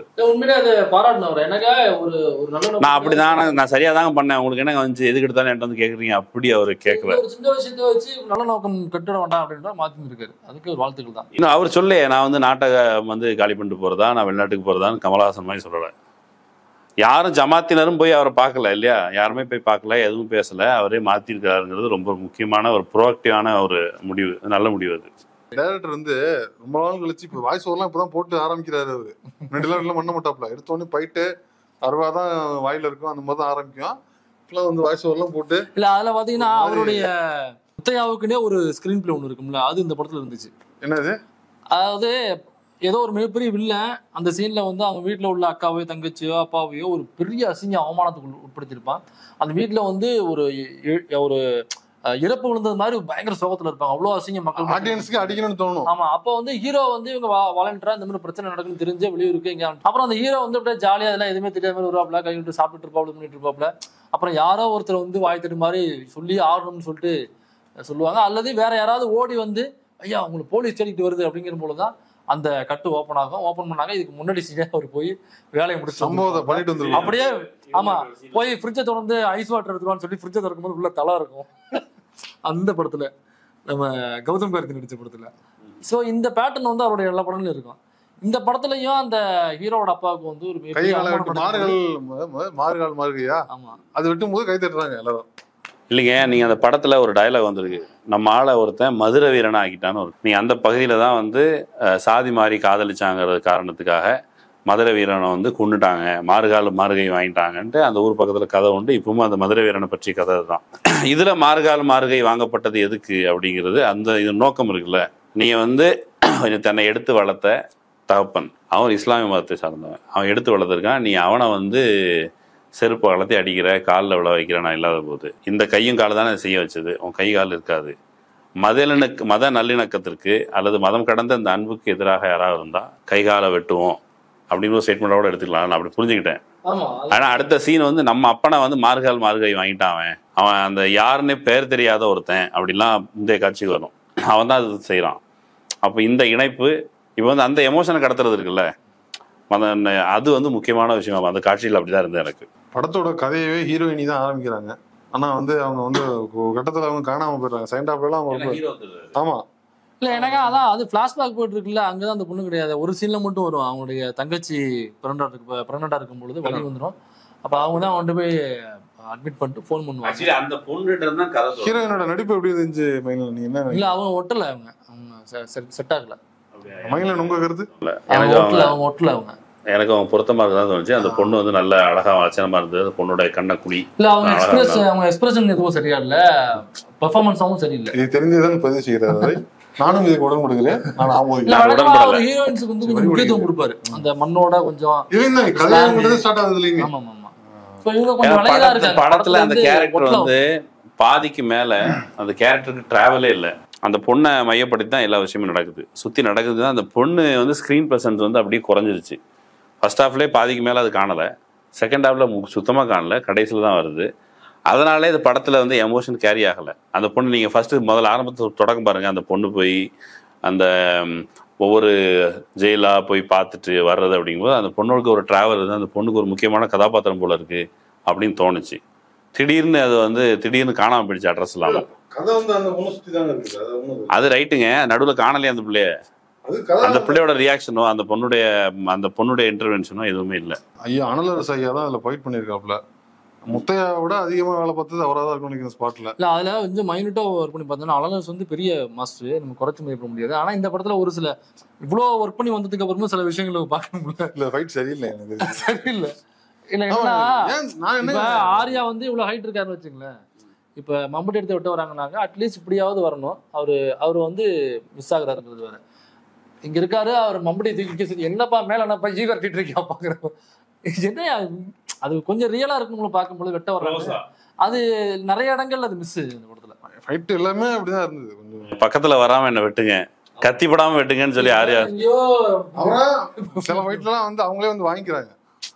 Speaker 1: நான் அப்படி தான், நான் சரியாக தாங்க பண்ணேன், உங்களுக்கு என்ன வந்துச்சு, எதுக்கு எடுத்தாலும் என்கிட்ட வந்து கேட்குறீங்க அப்படி அவர் கேட்கல.
Speaker 3: சின்ன விஷயத்தை வச்சு நல்ல நோக்கம் கட்டிட வேண்டாம் அப்படின்ற மாற்றிருக்காரு. அதுக்கு ஒரு வாழ்த்துக்கள் தான்.
Speaker 1: இன்னும் அவர் சொல்ல, நான் வந்து நாட்டை வந்து காலி பண்ணிட்டு போகிறதா, நான் வெளிநாட்டுக்கு போகிறதான்னு கமலஹாசன் மாதிரி சொல்லலை. யாரும் ஜமாத்தினரும் போய் அவரை பார்க்கல இல்லையா, யாருமே போய் பார்க்கல, எதுவும் பேசலை, அவரே மாற்றிருக்காருங்கிறது ரொம்ப முக்கியமான ஒரு ப்ரோஆக்டிவான ஒரு முடிவு, நல்ல முடிவு. அது
Speaker 2: டைரக்டர் வந்து ரொம்ப நாள் கழிச்சு இப்போ வாய்ஸ் ஓவர்லாம் இப்போதான் போட்டு ஆரம்பிக்கிறாரு. அவரு ரெண்டுலாம் பண்ண மாட்டாப்ல, எடுத்தோடனே போயிட்டு அருவாதான் வாயில இருக்கும், அந்த மாதிரி தான் ஆரம்பிக்கும். இப்பெல்லாம் வந்து வாய்ஸ் ஓவர்லாம் போட்டு
Speaker 3: இல்லை. அதில் பார்த்தீங்கன்னா அவருடைய முத்தையாவுக்குன்னே ஒரு ஸ்க்ரீன் பிளே ஒன்று இருக்கும்ல, அது இந்த படத்தில் இருந்துச்சு.
Speaker 2: என்னது,
Speaker 3: அதாவது ஏதோ ஒரு மிகப்பெரிய வில்லன் அந்த சீன்ல வந்து அவங்க வீட்டில் உள்ள அக்காவையோ தங்கச்சியோ அப்பாவையோ ஒரு பெரிய அசிங்க அவமானத்துக்கு உட்படுத்திருப்பான். அந்த வீட்டில் வந்து ஒரு இறப்பு விழுந்தது மாதிரி பயங்கர சோகத்துல இருப்பாங்க. அவ்வளோ அசிங்க மக்கள்
Speaker 2: ஆடியன்ஸ்க்கு அடிக்கணும்னு தோணும்.
Speaker 3: ஆமா, அப்போ வந்து ஹீரோ வந்து இவங்க வாலண்டியரா இந்த மாதிரி பிரச்சனை நடக்குன்னு தெரிஞ்சு வெளியூருக்கு இங்க. அப்புறம் அந்த ஹீரோ வந்து அப்படியே ஜாலியா அதெல்லாம் எதுவுமே தெரியாத மாதிரி வருவாப்ல, கை விட்டு சாப்பிட்டு இருப்பாப்ல, பண்ணிட்டு இருப்பாப்ல. அப்புறம் யாரோ ஒருத்தர் வந்து வாய் தட்டு மாதிரி சொல்லி ஆடணும்னு சொல்லிட்டு சொல்லுவாங்க. அல்லது வேற யாராவது ஓடி வந்து ஐயா உங்களுக்கு போலீஸ் தேடிட்டு வருது அப்படிங்கிற போலதான் அந்த கட்டு ஓப்பன் ஆகும். ஓப்பன் பண்ணாங்க. இதுக்கு முன்னாடி அவர் போய் வேலையை முடிச்சு
Speaker 2: சம்பவத்தை பண்ணிட்டு வந்து
Speaker 3: அப்படியே ஆமா போய் ஃப்ரிட்ஜை திறந்து ஐஸ் வாட்டர் எடுத்துருவான்னு சொல்லி ஃப்ரிட்ஜை திறக்கும் போது உள்ள தலை இருக்கும் அந்த படத்துல, நம்ம கௌதம் கார்த்தி நடிச்ச படத்துல. ஸோ இந்த பேட்டர்ன் வந்து அவருடைய எல்லா படங்களும் இருக்கும். இந்த படத்துலயும் அந்த ஹீரோட அப்பாவுக்கு வந்து ஒரு
Speaker 2: மாறுகால் மாறுகையா, ஆமா, அது விட்டும் போது கை தட்டுறாங்க எல்லாரும்.
Speaker 1: இல்லைங்க, நீங்கள் அந்த படத்தில் ஒரு டயலாக் வந்திருக்கு, நம்ம ஆளை ஒருத்தன் மதுரை வீரனை ஆக்கிட்டான்னு ஒரு. நீங்கள் அந்த பகுதியில் தான் வந்து சாதி மாறி காதலிச்சாங்கிற காரணத்துக்காக மதுரை வீரனை வந்து கொண்டுட்டாங்க, மாறுகை வாங்கிட்டாங்கன்ட்டு அந்த ஊர் பக்கத்தில் கதை உண்டு. இப்பவும் அந்த மதுரை வீரனை பற்றி கதை தான். இதில் மாறுகை வாங்கப்பட்டது எதுக்கு அப்படிங்கிறது அந்த இது நோக்கம் இருக்குல்ல. நீங்கள் வந்து கொஞ்சம் தன்னை எடுத்து வளர்த்த தகப்பன், அவன் இஸ்லாமிய மதத்தை சார்ந்தவன், அவன் எடுத்து வளர்த்துருக்கான். நீ அவனை வந்து செருப்பு வளர்த்தி அடிக்கிற, காலில் விழ வைக்கிற, நான் இல்லாத போது இந்த கையும் கால் தானே செய்ய வச்சது, உன் கை கால் இருக்காது. மத நல்லிணக்கத்திற்கு அல்லது மதம் கடந்த இந்த அன்புக்கு எதிராக யாராவது இருந்தால் கை காலை வெட்டுவோம் அப்படின்னு ஒரு ஸ்டேட்மெண்ட்டோட எடுத்துக்கலாம். நான் அப்படி புரிஞ்சுக்கிட்டேன். ஆனால் அடுத்த சீன் வந்து நம்ம அப்பனை வந்து மார்கை வாங்கிட்டான், அவன் அந்த யாருன்னே பேர் தெரியாத ஒருத்தன் அப்படிலாம் முந்தைய காட்சிக்கு வரும். அவன் தான் அது செய்கிறான். அப்போ இந்த இணைப்பு இப்போ வந்து அந்த எமோஷனை கடத்துறது இருக்குல்ல, அது வந்து முக்கியமான விஷயம். அந்த காட்சியில் அப்படிதான் இருந்தது எனக்கு.
Speaker 2: படத்தோட கதையவே ஹீரோயினி தான் ஆரம்பிக்கிறாங்க. ஆனா வந்து அவங்க வந்து கட்டத்துல அவங்க காணாம போயிடுறாங்க. செகண்ட் ஹாஃப்ல அவங்க ஆமா
Speaker 3: இல்ல எனக்கு அதான் அது பிளாஷ்பேக் போயிட்டு இருக்குல்ல, அங்கதான் அந்த பொண்ணு கிடையாது. ஒரு சீன்ல மட்டும் வரும், அவங்களுடைய தங்கச்சி பிரெக்னண்டா இருக்கும் பொழுது வழி வந்துடும். அப்ப அவங்க தான் கொண்டு போய் அட்மிட் பண்ணிட்டு ஃபோன் பண்ணுவாங்க.
Speaker 1: அந்த பொண்ணு
Speaker 2: ஹீரோயினோட நடிப்பு எப்படி இருந்துச்சு நீ என்ன
Speaker 3: இல்ல அவங்க ஒட்டல, அவங்க செட் ஆகல.
Speaker 2: மயிலன் உங்க கருத்து?
Speaker 3: அவங்க ஒட்டல. அவங்க
Speaker 1: எனக்கு அவங்க பொருத்தமா இருக்குதான் தோணுச்சு. அந்த பொண்ணு வந்து நல்ல அழகா லட்சணமா இருந்தது. அந்த பொண்ணோட கண்ணக்குடி
Speaker 3: இல்ல, அவங்க எக்ஸ்பிரஷன் எதுவும் சரியா இல்ல, பெர்ஃபார்மன்ஸாவும் சரியில்லை.
Speaker 2: இது தெரிஞ்சதுதான் பதிவு செய்யறாரு. நானும் இதுக்கு உடன்படுகிறேன்.
Speaker 3: ஹீரோயின்ஸுக்கு வந்து கொஞ்சம் முக்கியத்துவம் கொடுப்பாரு, அந்த மண்ணோட கொஞ்சம்
Speaker 1: படத்துல அந்த கேரக்டர் வந்து பாதிக்கு மேல அந்த கேரக்டருக்கு டிராவலே இல்லை. அந்த பொண்ணை மையப்படுத்தி தான் எல்லா விஷயமும் நடக்குது, சுற்றி நடக்குது தான். அந்த பொண்ணு வந்து ஸ்க்ரீன் ப்ரெசன்ஸ் வந்து அப்படியே குறைஞ்சிருச்சு. ஃபர்ஸ்ட் ஹாஃப்லேயே பாதிக்கு மேலே அது காணலை, செகண்ட் ஹாஃபில் சுத்தமாக காணலை, கடைசியில் தான் வருது. அதனாலே இந்த படத்தில் வந்து எமோஷன் கேரி ஆகலை. அந்த பொண்ணு நீங்கள் ஃபஸ்ட்டு முதல்ல ஆரம்பத்தில் தொடக்கம் பாருங்கள். அந்த பொண்ணு போய் அந்த ஒவ்வொரு ஜெயிலாக போய் பார்த்துட்டு வர்றது அப்படிங்கும்போது அந்த பொண்ணுக்கு ஒரு ட்ராவல் இருக்குது, அந்த பொண்ணுக்கு ஒரு முக்கியமான கதாபாத்திரம் போல் இருக்குது அப்படின்னு தோணுச்சு. திடீர்னு அது வந்து திடீர்னு காணாமல் போயிடுச்சு, அட்ரஸ் இல்லாமல். அது ரைட்டுங்க, நடுவில் காணலையே அந்த பிள்ளைய. அந்த பிள்ளையோட ரியாக்ஷனோ அந்த பொண்ணுடைய இன்டர்வென்ஷனோ எதுவுமே இல்லை.
Speaker 2: ஐயா அனலரசு ஐயா தான் அதில் ஃபைட் பண்ணியிருக்காப்புல. முத்தையாவோட அதிகமாக வேலை பார்த்தது அவராக தான் இருக்கும் நினைக்கிற ஸ்பாட்ல.
Speaker 3: இல்லை அதில் கொஞ்சம் மைனூட்டாக ஒர்க் பண்ணி பார்த்தோன்னா அனலர்ஸ் வந்து பெரிய மாஸ்டர், நம்ம குறைச்சி மதிப்பிட முடியாது. ஆனால் இந்த படத்தில் ஒரு சில இவ்வளோ ஒர்க் பண்ணி வந்ததுக்கு அப்புறமும் சில விஷயங்களை பார்க்க முடியல.
Speaker 2: இல்லை ஃபைட் சரியில்லை, எனக்கு
Speaker 3: சரியில்லை. இல்லை என்னன்னா ஆர்யா வந்து இவ்வளோ ஹைட் இருக்காருன்னு வச்சுங்களேன். இப்போ மம்பட்டி எடுத்து விட்டு வராங்கன்னாங்க, அட்லீஸ்ட் இப்படியாவது வரணும். அவர் வந்து மிஸ் ஆகுறாருங்கிறது வேற. இங்க இருக்காரு, அவர் மம்பட்டி தூக்கி என்னப்பா மேல என்னப்பா ஜீ கட்டிட்டு இருக்கா பாக்குறப்ப என்ன அது கொஞ்சம் ரியலா இருக்குன்னு பார்க்கும்போது வெட்ட வர்றாங்க. அது நிறைய இடங்கள்ல அது மிஸ். இந்த படத்துல
Speaker 2: ஃபைட் எல்லாமே அப்படிதான் இருந்தது. கொஞ்சம்
Speaker 1: பக்கத்துல வராம என்ன வெட்டுங்க, கத்தி படாம வெட்டுங்கன்னு சொல்லி ஆர்யா
Speaker 2: சில ஃபைட்லாம் வந்து அவங்களே வந்து வாங்கிக்கிறாங்க.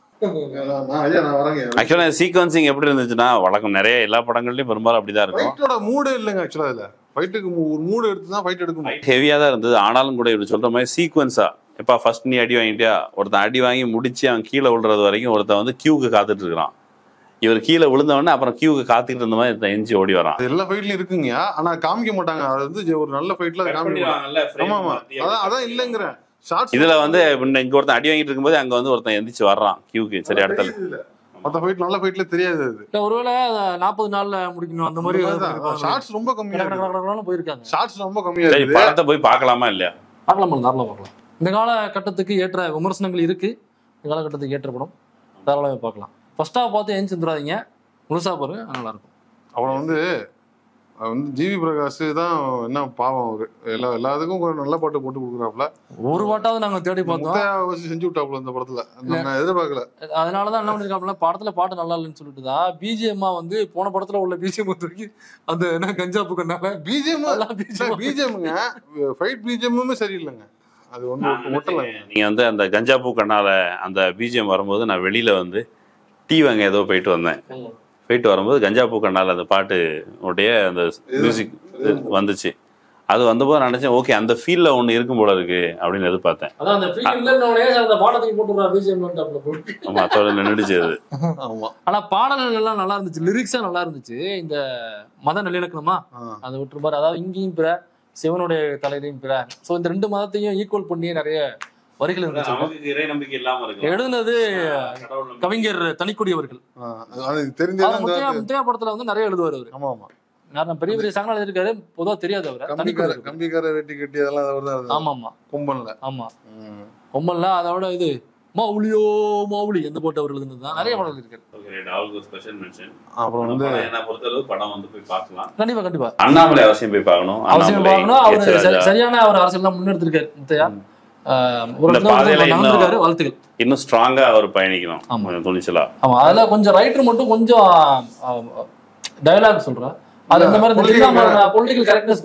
Speaker 1: ஆக்சுவலா சீக்வன்சிங் எப்படி இருந்துச்சுன்னா வழக்கம் நிறைய எல்லா படங்கள்லயும் பெரும்பாலும் அப்படிதான் இருக்கும்.
Speaker 2: ஃபைட்டோட மூடே இல்லைங்க ஆக்சுவலா. இதுல ஃபைட்டுக்கு ஒரு மூடு எடுத்து தான் ஃபைட் எடுக்கணும்.
Speaker 1: ஹெவியா தான் இருந்தது. ஆனாலும் கூட இப்படி சொல்ற மாதிரி சீக்வன்ஸா எப்பா ஃபர்ஸ்ட் நீ அடி வாங்கிட்டியா, ஒருத்தன் அடி வாங்கி முடிச்சு அவன் கீழே விழுறது வரைக்கும் ஒருத்தன் வந்து கியூக்கு காத்துட்டு இருக்கிறான். இவர் கீழே விழுந்தவொடனே அப்புறம் கியூக்கு காத்துட்டு இருந்த மாதிரி எஞ்சி ஓடி வரான்.
Speaker 2: எல்லா ஃபைட்லயும் இருக்குங்க, ஆனா காமிக்க மாட்டாங்க. அது வந்து ஒரு நல்ல ஃபைட்ல காமிக்க. அதான் இல்லைங்கிறேன்.
Speaker 1: இதுல வந்து இங்க ஒருத்தன் அடி வாங்கிட்டு இருக்கும்போது அங்க வந்து ஒருத்தன் எந்திரிச்சு வர்றான் கியூக்கு. சரி அடுத்த
Speaker 2: மத்த ஃபைட் நல்ல ஃபைட்ல தெரியாது. அது
Speaker 3: ஒருவேளை 40 நாள்ல முடிக்கணும் அந்த மாதிரி
Speaker 2: ஷார்ட்ஸ் ரொம்ப கம்மியா
Speaker 3: போயிருக்காங்க.
Speaker 2: ஷார்ட்ஸ் ரொம்ப கம்மியா இருக்கு.
Speaker 1: படத்தை போய் பார்க்கலாமா இல்லையா?
Speaker 3: பார்க்கலாம். இந்த காலகட்டத்துக்கு ஏற்ற விமர்சனங்கள் இருக்கு. இந்த காலகட்டத்துக்கு ஏற்ற படம் தாராளமாக பார்க்கலாம். ஃபர்ஸ்டா பார்த்து ஏன் செஞ்சுறாதீங்க, முழுசா பாருங்க, நல்லா இருக்கும்.
Speaker 2: அவனை வந்து ஜிவி பிரகாஷ் தான் என்ன பாவம், அவரு எல்லாத்துக்கும் ஒரு நல்ல பாட்டு போட்டு கொடுக்குறாப்புல.
Speaker 3: ஒரு பாட்டாவது நாங்க தேடி பார்த்தோம்,
Speaker 2: செஞ்சு விட்டாப்புல இந்த படத்துல. நான் எதிர்பார்க்கல.
Speaker 3: அதனாலதான் என்ன பண்ணிருக்காப்புல, படத்துல பாட்டு நல்லா இல்லைன்னு சொல்லிட்டு தான் பிஜிஎம்மா வந்து போன படத்துல உள்ள பிஜிஎம் வரைக்கும் அந்த என்ன கஞ்சாப்பு கண்ணால
Speaker 2: பிஜிஎம்ங்க ஃபைட் பிஜிஎம்முமே சரியில்லைங்க. அது ஒன்று ஒட்டல.
Speaker 1: நீங்க வந்து அந்த கஞ்சாப்பு கண்ணால அந்த பிஜிஎம் வரும்போது நான் வெளியில வந்து டீ வாங்க ஏதோ போயிட்டு வந்தேன். போயிட்டு வரும்போது கஞ்சா பூக்கண்டால் அந்த பாட்டு உடைய அந்த மியூசிக் வந்துச்சு. அது வந்தபோது நினைச்சேன் ஓகே அந்த ஃபீல்ல ஒன்று இருக்கும் போல இருக்கு அப்படின்னு எதிர்பார்த்தேன். ஆமா அதோட நின்றுச்சு அது.
Speaker 3: ஆனா பாடல்கள் எல்லாம் நல்லா இருந்துச்சு, லிரிக்ஸா நல்லா இருந்துச்சு. இந்த மத நல்லிணக்கணுமா அதை விட்டுருப்பாரு. அதாவது இங்கேயும் பிற சிவனுடைய தலையிலையும் பிற, ஸோ இந்த ரெண்டு மதத்தையும் ஈக்குவல் பண்ணி நிறைய வரிகள் இருந்துச்சு. எழுதுனது கவிஞர் தனிக்குடி அவர்கள். முத்தையா படத்துல வந்து நிறைய எழுதுவார் அவரு. நான் பெரிய பெரிய சாங்கல் எழுதிருக்காரு, பொதுவா தெரியாது அவரை.
Speaker 2: கம்பிக்கார வெட்டி கட்டி அதெல்லாம்.
Speaker 3: ஆமா ஆமா
Speaker 2: கும்பல்ல.
Speaker 3: ஆமா கும்பல்ல அதோட இது மாவுளியோ மாவுளி எந்த போட்டு அவர் எழுதுனதுதான் நிறைய படம் இருக்கு.
Speaker 2: அப்புறம் வந்து
Speaker 1: படம் வந்து போய் பார்க்கலாம்.
Speaker 3: கண்டிப்பா கண்டிப்பா
Speaker 1: அண்ணாமலை அவசியம் போய் பார்க்கணும்.
Speaker 3: அவசியம் பார்க்கணும். அவர் சரியான அவர் அரசியல் தான் முன்னெடுத்திருக்காரு முத்தையா. ஒரு
Speaker 1: இந்த பாதையில
Speaker 3: நடந்திருக்காரு. வாழ்த்துக்கள்.
Speaker 1: இன்னும் ஸ்ட்ராங்கா அவர் பயணிக்கணும்.
Speaker 3: ஆமா.
Speaker 1: துணிச்சலா.
Speaker 3: ஆமா, அதுல கொஞ்சம் ரைட்டர் மட்டும் கொஞ்சம் டயலாக் சொல்றேன். அது இந்த மாதிரி பொலிட்டிக்கல் கரெக்ட்னஸ்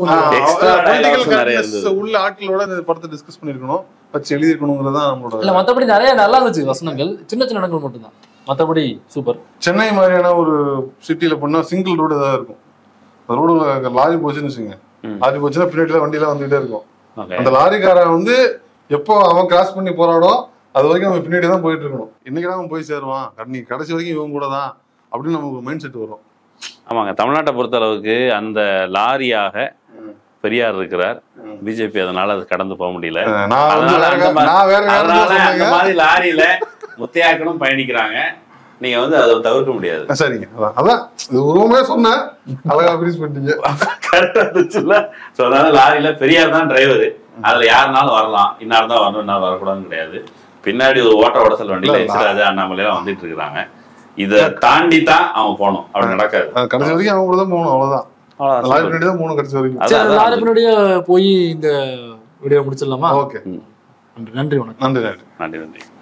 Speaker 2: உள்ள ஆட்களோட இந்த படத்தை டிஸ்கஸ் பண்ணிருக்கணும், வச்சு எழுதிருக்கணுங்கிறது தான் நம்மளோட.
Speaker 3: இல்ல மத்தபடி நிறைய நல்லா இருந்துச்சு வசனங்கள், சின்ன சின்ன இடங்கள் மட்டும் தான், மத்தபடி சூப்பர்.
Speaker 2: சென்னை மாதிரியான ஒரு சிட்டில பண்ணா சிங்கிள் ரோடு தான் இருக்கும். அந்த ரோடு லாரி போச்சுன்னு வச்சுங்க, லாரி போச்சுன்னா பின்னாடி வண்டியெல்லாம் வந்துகிட்டே இருக்கும். அந்த லாரிக்காரன் வந்து எப்போ அவன் கிராஸ் பண்ணி போறாடோ அது வரைக்கும் அவன் பின்னாடி தான் போயிட்டு இருக்கணும். என்னைக்கிடா அவன் போய் சேருவான், நீ கடைசி வரைக்கும் இவன் கூட தான் அப்படின்னு நமக்கு மைண்ட் செட் வரும்.
Speaker 1: ஆமாங்க, தமிழ்நாட்டை பொறுத்த அளவுக்கு அந்த லாரியாக பெரியார் இருக்கிறார், பிஜேபி அதனால அது கடந்து போக முடியல. அந்த மாதிரி லாரியில முத்தையாக்கனும் பயணிக்கிறாங்க, நீங்க வந்து அதை தவிர்க்க முடியாது.
Speaker 2: சரிங்க, அதான் உருவமே சொன்னேன், அழகா ஃபினிஷ் பண்ணிட்டீங்க.
Speaker 1: கரெக்டா இருந்துச்சுல்ல. ஸோ அதனால லாரியில பெரியார் தான் டிரைவர், அதுல யாருனாலும் வரலாம், இன்னார் தான் வரணும் இன்னார் வரக்கூடாதுன்னு கிடையாது. பின்னாடி ஒரு ஓட்ட உடசல் வண்டியில எச்ராஜா அண்ணாமலையெல்லாம் வந்துட்டு இருக்கிறாங்க. இதை தாண்டி தான் அவன் போகணும், அப்படி நடக்காது. கடைசி வரைக்கும் அவன் கூட தான் போகணும், அவ்வளவுதான். லாரி பின்னாடி தான் போகணும் கடைசி வரைக்கும்.
Speaker 3: லாரி பின்னாடியே போய் இந்த வீடியோ முடிச்சிடலாமா?
Speaker 2: ஓகே,
Speaker 3: நன்றி, வணக்கம்.
Speaker 2: நன்றி.
Speaker 1: நன்றி.